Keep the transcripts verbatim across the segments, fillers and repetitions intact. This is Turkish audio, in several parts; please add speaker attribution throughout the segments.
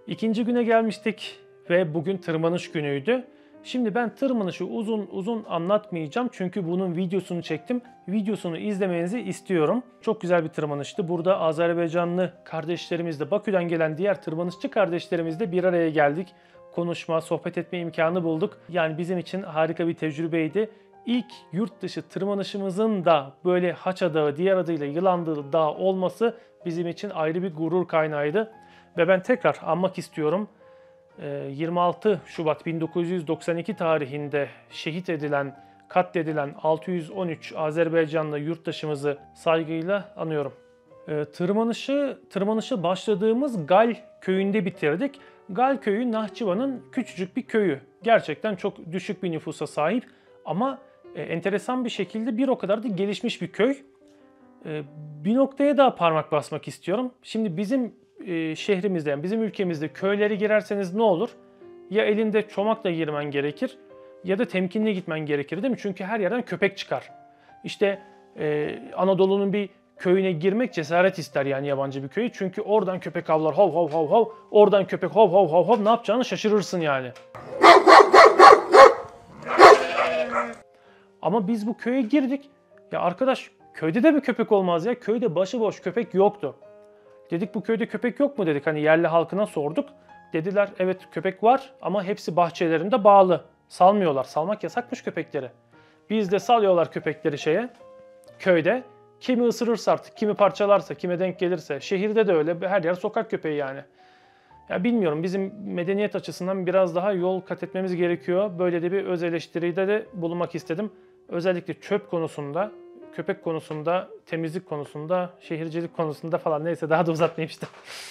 Speaker 1: İkinci güne gelmiştik ve bugün tırmanış günüydü. Şimdi ben tırmanışı uzun uzun anlatmayacağım çünkü bunun videosunu çektim. Videosunu izlemenizi istiyorum. Çok güzel bir tırmanıştı. Burada Azerbaycanlı kardeşlerimizle, Bakü'den gelen diğer tırmanışçı kardeşlerimizle bir araya geldik. Konuşma, sohbet etme imkanı bulduk. Yani bizim için harika bir tecrübeydi. İlk yurt dışı tırmanışımızın da böyle Haça Dağı, diğer adıyla Yılandığı Dağı olması bizim için ayrı bir gurur kaynağıydı. Ve ben tekrar anmak istiyorum. yirmi altı Şubat bin dokuz yüz doksan iki tarihinde şehit edilen, katledilen altı yüz on üç Azerbaycanlı yurttaşımızı saygıyla anıyorum. Tırmanışı, tırmanışa başladığımız Gal köyünde bitirdik. Gal köyü Nahçıvan'ın küçücük bir köyü. Gerçekten çok düşük bir nüfusa sahip ama enteresan bir şekilde bir o kadar da gelişmiş bir köy. Bir noktaya daha parmak basmak istiyorum. Şimdi bizim şehrimizde, yani bizim ülkemizde köylere girerseniz ne olur? Ya elinde çomakla girmen gerekir ya da temkinli gitmen gerekir, değil mi? Çünkü her yerden köpek çıkar. İşte e, Anadolu'nun bir köyüne girmek cesaret ister, yani yabancı bir köyü. Çünkü oradan köpek havlar, hav hav hav hav, oradan köpek hav hav hav hav, ne yapacağını şaşırırsın yani. Ama biz bu köye girdik. Ya arkadaş, köyde de mi köpek olmaz ya? Köyde başıboş köpek yoktu. Dedik bu köyde köpek yok mu dedik, hani yerli halkına sorduk. Dediler evet köpek var ama hepsi bahçelerinde bağlı. Salmıyorlar. Salmak yasakmış köpekleri. Biz de salıyorlar köpekleri şeye, köyde. Kimi ısırırsa artık, kimi parçalarsa, kime denk gelirse. Şehirde de öyle, her yer sokak köpeği yani. Ya bilmiyorum, bizim medeniyet açısından biraz daha yol kat etmemiz gerekiyor. Böyle de bir öz eleştiride de bulunmak istedim. Özellikle çöp konusunda, köpek konusunda, temizlik konusunda, şehircilik konusunda falan, neyse daha da uzatmayayım işte.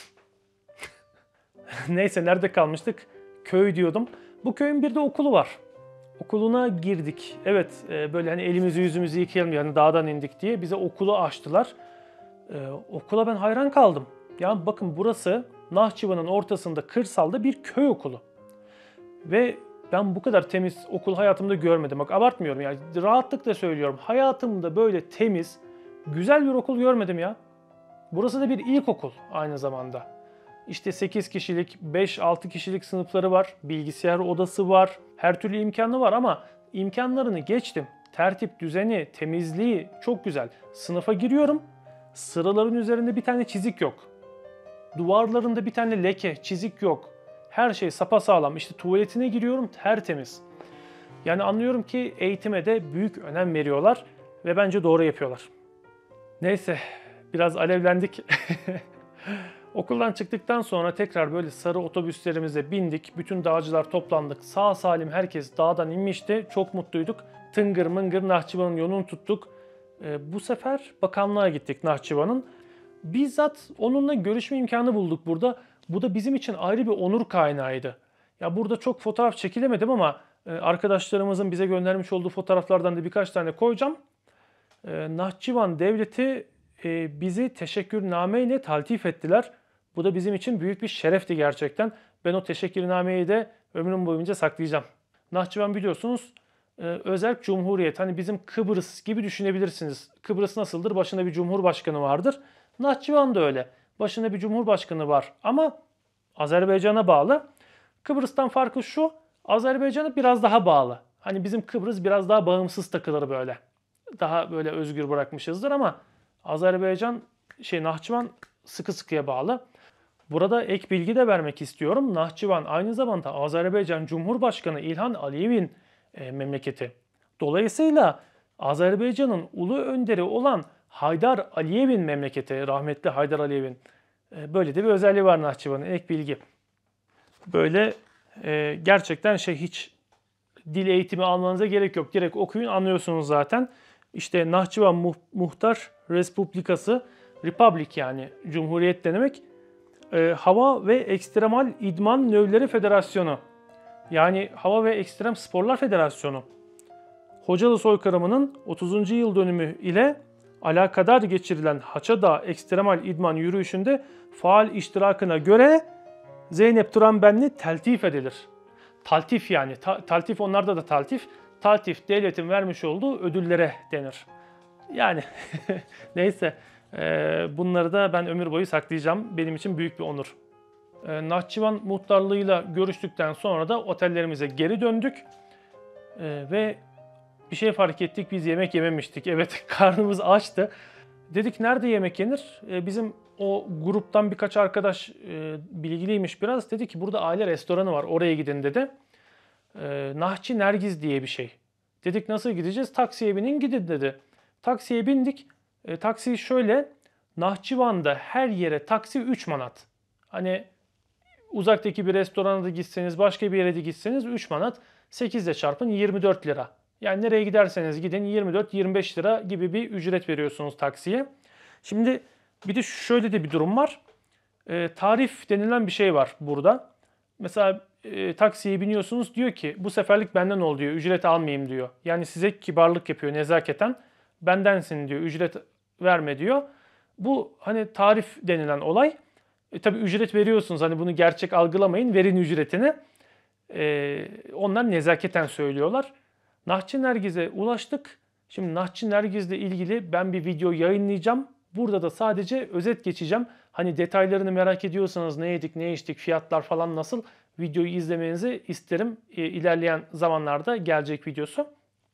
Speaker 1: Neyse, nerede kalmıştık? Köy diyordum. Bu köyün bir de okulu var. Okuluna girdik. Evet, böyle hani elimizi yüzümüzü yıkayalım yani dağdan indik diye bize okulu açtılar. Ee, okula ben hayran kaldım. Ya bakın, burası Nahçıvan'ın ortasında, kırsalda bir köy okulu. Ve ben bu kadar temiz okul hayatımda görmedim. Bak abartmıyorum yani, rahatlıkla söylüyorum. Hayatımda böyle temiz, güzel bir okul görmedim ya. Burası da bir ilkokul aynı zamanda. İşte sekiz kişilik, beş altı kişilik sınıfları var. Bilgisayar odası var. Her türlü imkanı var ama imkanlarını geçtim. Tertip, düzeni, temizliği çok güzel. Sınıfa giriyorum. Sıraların üzerinde bir tane çizik yok. Duvarlarında bir tane leke, çizik yok. Her şey sapasağlam. İşte tuvaletine giriyorum, tertemiz. Yani anlıyorum ki eğitime de büyük önem veriyorlar ve bence doğru yapıyorlar. Neyse, biraz alevlendik. Okuldan çıktıktan sonra tekrar böyle sarı otobüslerimize bindik. Bütün dağcılar toplandık. Sağ salim herkes dağdan inmişti. Çok mutluyduk. Tıngır mıngır Nahçıvan'ın yolunu tuttuk. Ee, bu sefer bakanlığa gittik Nahçıvan'ın. Bizzat onunla görüşme imkanı bulduk burada. Bu da bizim için ayrı bir onur kaynağıydı. Ya burada çok fotoğraf çekilemedim ama e, arkadaşlarımızın bize göndermiş olduğu fotoğraflardan da birkaç tane koyacağım. E, Nahçıvan Devleti e, bizi teşekkürnameyle taltif ettiler. Bu da bizim için büyük bir şerefti gerçekten. Ben o teşekkürnameyi de ömrüm boyunca saklayacağım. Nahçıvan biliyorsunuz e, özerk cumhuriyet. Hani bizim Kıbrıs gibi düşünebilirsiniz. Kıbrıs nasıldır? Başında bir cumhurbaşkanı vardır. Nahçıvan da öyle. Başında bir cumhurbaşkanı var ama Azerbaycan'a bağlı. Kıbrıs'tan farkı şu, Azerbaycan'a biraz daha bağlı. Hani bizim Kıbrıs biraz daha bağımsız takılır böyle. Daha böyle özgür bırakmışızdır ama Azerbaycan, şey Nahçıvan sıkı sıkıya bağlı. Burada ek bilgi de vermek istiyorum. Nahçıvan aynı zamanda Azerbaycan Cumhurbaşkanı İlhan Aliyev'in e, memleketi. Dolayısıyla Azerbaycan'ın ulu önderi olan Haydar Aliyev'in memleketi, rahmetli Haydar Aliyev'in. E, böyle de bir özelliği var Nahçıvan'ın, ek bilgi. Böyle e, gerçekten şey, hiç dil eğitimi almanıza gerek yok. Direkt okuyun, anlıyorsunuz zaten. İşte Nahçıvan Muh Muhtar Respublikası, Republic yani Cumhuriyet demek. E, Hava ve Ekstremal İdman Növleri Federasyonu. Yani Hava ve Ekstrem Sporlar Federasyonu. Hocalı soykırımının otuzuncu yıl dönümü ile alakadar geçirilen Haça Dağı Ekstremal İdman yürüyüşünde faal iştirakına göre Zeynep Turan Benli teltif edilir. Taltif yani. Ta taltif, onlarda da taltif. Taltif, devletin vermiş olduğu ödüllere denir. Yani neyse, e, bunları da ben ömür boyu saklayacağım. Benim için büyük bir onur. E, Nahçıvan muhtarlığıyla görüştükten sonra da otellerimize geri döndük. E, ve bir şey fark ettik, biz yemek yememiştik. Evet, karnımız açtı. Dedik nerede yemek yenir? E, bizim o gruptan birkaç arkadaş e, bilgiliymiş biraz. Dedi ki burada aile restoranı var, oraya gidin dedi. E, Nahçı Nergiz diye bir şey. Dedik nasıl gideceğiz? Taksiye binin gidin dedi. Taksiye bindik. E, taksi şöyle, Nahçıvan'da her yere taksi üç manat. Hani uzaktaki bir restorana da gitseniz, başka bir yere de gitseniz üç manat. sekiz ile çarpın yirmi dört lira. Yani nereye giderseniz gidin yirmi dört yirmi beş lira gibi bir ücret veriyorsunuz taksiye. Şimdi bir de şöyle de bir durum var. E, tarif denilen bir şey var burada. Mesela e, taksiye biniyorsunuz, diyor ki bu seferlik benden ol diyor, ücret almayayım diyor. Yani size kibarlık yapıyor nezaketen. Bendensin diyor, ücret verme diyor. Bu hani tarif denilen olay. E, tabii ücret veriyorsunuz, hani bunu gerçek algılamayın, verin ücretini. E, onlar nezaketen söylüyorlar. Nahçı Nergiz'e ulaştık. Şimdi Nahçı Nergiz'le ilgili ben bir video yayınlayacağım. Burada da sadece özet geçeceğim. Hani detaylarını merak ediyorsanız, ne yedik, ne içtik, fiyatlar falan nasıl, videoyu izlemenizi isterim. E, ilerleyen zamanlarda gelecek videosu.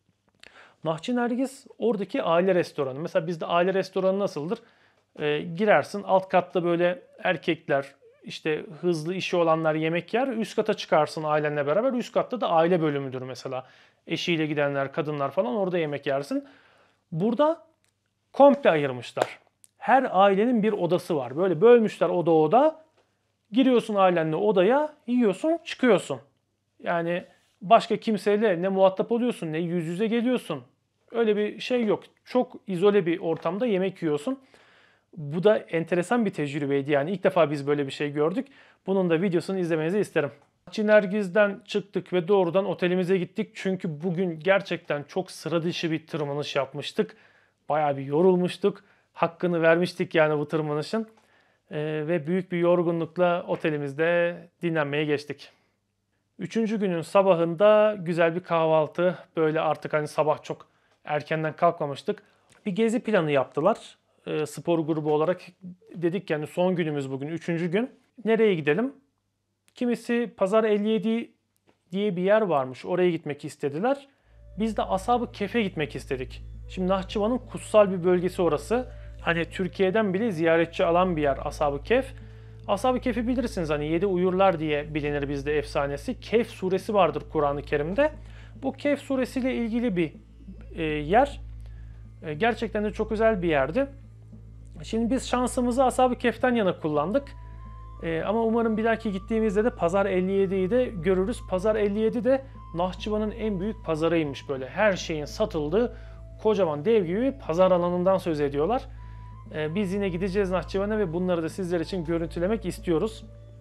Speaker 1: Nahçı Nergiz oradaki aile restoranı. Mesela bizde aile restoranı nasıldır? E, girersin, alt katta böyle erkekler, işte hızlı işi olanlar yemek yer. Üst kata çıkarsın ailenle beraber. Üst katta da aile bölümüdür mesela. Eşiyle gidenler, kadınlar falan orada yemek yersin. Burada komple ayırmışlar. Her ailenin bir odası var. Böyle bölmüşler oda oda. Giriyorsun ailenle odaya, yiyorsun, çıkıyorsun. Yani başka kimseyle ne muhatap oluyorsun, ne yüz yüze geliyorsun. Öyle bir şey yok. Çok izole bir ortamda yemek yiyorsun. Bu da enteresan bir tecrübeydi. Yani ilk defa biz böyle bir şey gördük. Bunun da videosunu izlemenizi isterim. Nergiz'den çıktık ve doğrudan otelimize gittik. Çünkü bugün gerçekten çok sıra dışı bir tırmanış yapmıştık. Bayağı bir yorulmuştuk. Hakkını vermiştik yani bu tırmanışın. Ee, ve büyük bir yorgunlukla otelimizde dinlenmeye geçtik. Üçüncü günün sabahında güzel bir kahvaltı. Böyle artık hani sabah çok erkenden kalkmamıştık. Bir gezi planı yaptılar. E, spor grubu olarak dedik yani son günümüz bugün, üçüncü gün. Nereye gidelim? Kimisi Pazar elli yedi diye bir yer varmış. Oraya gitmek istediler. Biz de Ashab-ı Kehf'e gitmek istedik. Şimdi Nahçıvan'ın kutsal bir bölgesi orası. Hani Türkiye'den bile ziyaretçi alan bir yer Ashab-ı Kehf. Ashab-ı Kehf'i bilirsiniz, hani yedi uyurlar diye bilinir bizde efsanesi. Kehf suresi vardır Kur'an-ı Kerim'de. Bu Kehf suresiyle ilgili bir e, yer. E, gerçekten de çok özel bir yerdi. Şimdi biz şansımızı Ashab-ı Kehf'ten yana kullandık. Ee, ama umarım bir dahaki gittiğimizde de Pazar elli yediyi de görürüz. Pazar elli yedi de Nahçıvan'ın en büyük pazarıymış böyle. Her şeyin satıldığı kocaman dev gibi bir pazar alanından söz ediyorlar. Ee, biz yine gideceğiz Nahçıvan'a ve bunları da sizler için görüntülemek istiyoruz.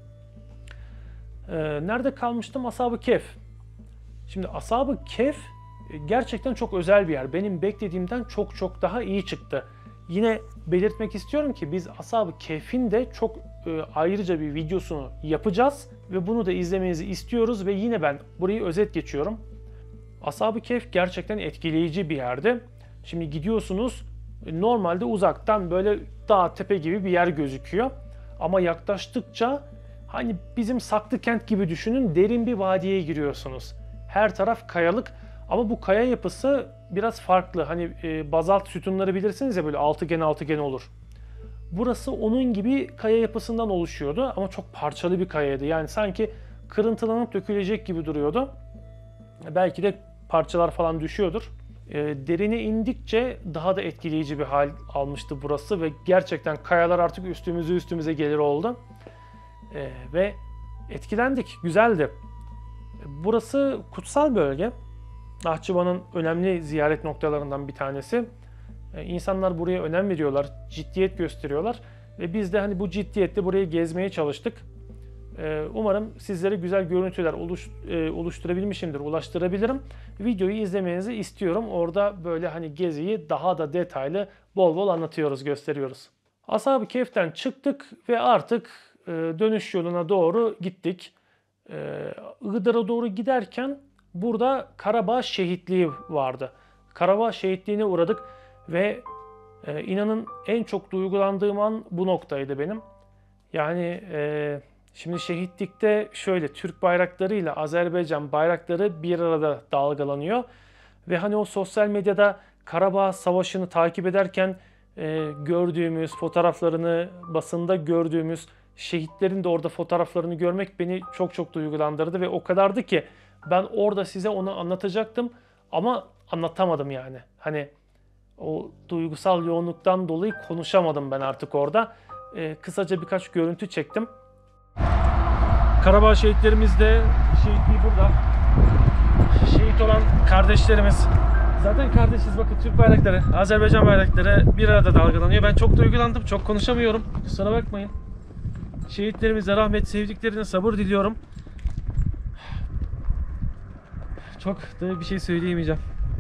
Speaker 1: Ee, nerede kalmıştım? Ashab-ı Kehf. Şimdi Ashab-ı Kehf gerçekten çok özel bir yer. Benim beklediğimden çok çok daha iyi çıktı. Yine belirtmek istiyorum ki biz Ashab-ı Kehf'in de çok e, ayrıca bir videosunu yapacağız ve bunu da izlemenizi istiyoruz ve yine ben burayı özet geçiyorum. Ashab-ı Kehf gerçekten etkileyici bir yerdi. Şimdi gidiyorsunuz, normalde uzaktan böyle dağ tepe gibi bir yer gözüküyor ama yaklaştıkça hani bizim Saklıkent gibi düşünün, derin bir vadiye giriyorsunuz. Her taraf kayalık. Ama bu kaya yapısı biraz farklı. Hani e, bazalt sütunları bilirsiniz ya, böyle altıgen altıgen olur. Burası onun gibi kaya yapısından oluşuyordu ama çok parçalı bir kayaydı. Yani sanki kırıntılanıp dökülecek gibi duruyordu. Belki de parçalar falan düşüyordur. E, derine indikçe daha da etkileyici bir hal almıştı burası ve gerçekten kayalar artık üstümüze üstümüze gelir oldu. E, ve etkilendik, güzeldi. Burası kutsal bölge. Nahçıvan'ın önemli ziyaret noktalarından bir tanesi. Ee, insanlar buraya önem veriyorlar, ciddiyet gösteriyorlar ve biz de hani bu ciddiyetle burayı gezmeye çalıştık. Ee, umarım sizlere güzel görüntüler oluş, e, oluşturabilmişimdir, ulaştırabilirim. Videoyu izlemenizi istiyorum. Orada böyle hani geziyi daha da detaylı, bol bol anlatıyoruz, gösteriyoruz. Ashab-ı Kehf'ten çıktık ve artık e, dönüş yoluna doğru gittik. E, Iğdır'a doğru giderken burada Karabağ şehitliği vardı. Karabağ şehitliğine uğradık ve e, inanın en çok duygulandığım an bu noktaydı benim. Yani e, Şimdi şehitlikte şöyle Türk bayraklarıyla Azerbaycan bayrakları bir arada dalgalanıyor. Ve hani o sosyal medyada Karabağ Savaşı'nı takip ederken e, gördüğümüz fotoğraflarını, basında gördüğümüz şehitlerin de orada fotoğraflarını görmek beni çok çok duygulandırdı. Ve o kadardı ki ben orada size onu anlatacaktım ama anlatamadım yani. Hani o duygusal yoğunluktan dolayı konuşamadım ben artık orada. E, kısaca birkaç görüntü çektim. Karabağ şehitlerimiz de şehitliği burada. Şehit olan kardeşlerimiz. Zaten kardeşiz, bakın Türk bayrakları, Azerbaycan bayrakları bir arada dalgalanıyor. Ben çok duygulandım, çok konuşamıyorum. Kusura bakmayın. Şehitlerimize rahmet, sevdiklerine sabır diliyorum. Çok da bir şey söyleyemeyeceğim.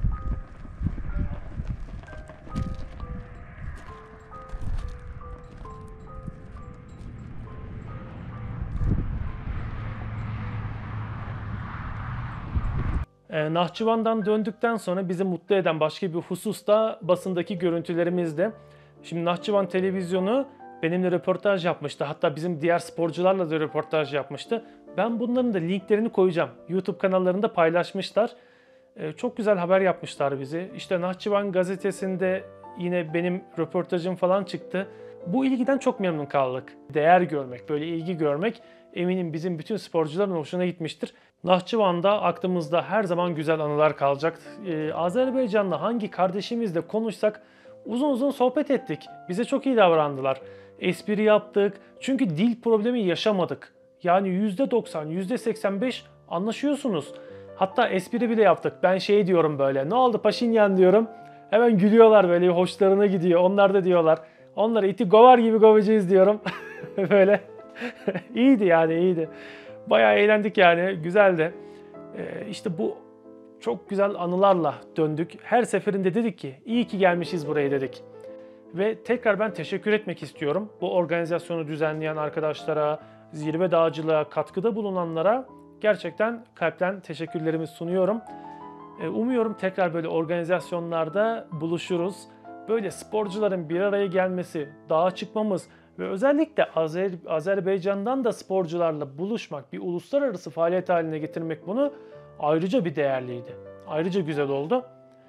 Speaker 1: Ee, Nahçıvan'dan döndükten sonra bizi mutlu eden başka bir husus da basındaki görüntülerimizdi. Şimdi Nahçıvan televizyonu benimle röportaj yapmıştı. Hatta bizim diğer sporcularla da röportaj yapmıştı. Ben bunların da linklerini koyacağım. YouTube kanallarında paylaşmışlar. Ee, çok güzel haber yapmışlar bizi. İşte Nahçıvan gazetesinde yine benim röportajım falan çıktı. Bu ilgiden çok memnun kaldık. Değer görmek, böyle ilgi görmek eminim bizim bütün sporcuların hoşuna gitmiştir. Nahçıvan'da aklımızda her zaman güzel anılar kalacak. Ee, Azerbaycan'da hangi kardeşimizle konuşsak uzun uzun sohbet ettik. Bize çok iyi davrandılar. Espri yaptık. Çünkü dil problemi yaşamadık. Yani yüzde doksan, yüzde seksen beş anlaşıyorsunuz. Hatta espri bile yaptık. Ben şey diyorum böyle. Ne oldu Paşinyan diyorum. Hemen gülüyorlar, böyle hoşlarına gidiyor. Onlar da diyorlar. Onları iti govar gibi kovacağız diyorum. Böyle. İyiydi yani, iyiydi. Bayağı eğlendik yani. Güzeldi. Ee, işte bu çok güzel anılarla döndük. Her seferinde dedik ki iyi ki gelmişiz buraya dedik. Ve tekrar ben teşekkür etmek istiyorum. Bu organizasyonu düzenleyen arkadaşlara, zirve dağcılığa katkıda bulunanlara gerçekten kalpten teşekkürlerimi sunuyorum. Umuyorum tekrar böyle organizasyonlarda buluşuruz. Böyle sporcuların bir araya gelmesi, dağa çıkmamız ve özellikle Azer Azerbaycan'dan da sporcularla buluşmak, bir uluslararası faaliyet haline getirmek bunu ayrıca bir değerliydi. Ayrıca güzel oldu.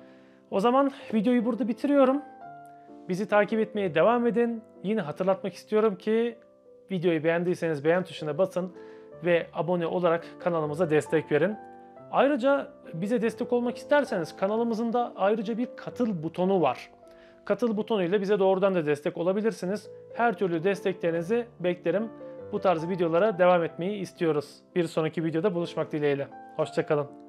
Speaker 1: O zaman videoyu burada bitiriyorum. Bizi takip etmeye devam edin. Yine hatırlatmak istiyorum ki videoyu beğendiyseniz beğen tuşuna basın ve abone olarak kanalımıza destek verin. Ayrıca bize destek olmak isterseniz kanalımızın da ayrıca bir katıl butonu var. Katıl butonuyla bize doğrudan da destek olabilirsiniz. Her türlü desteklerinizi beklerim. Bu tarz videolara devam etmeyi istiyoruz. Bir sonraki videoda buluşmak dileğiyle. Hoşça kalın.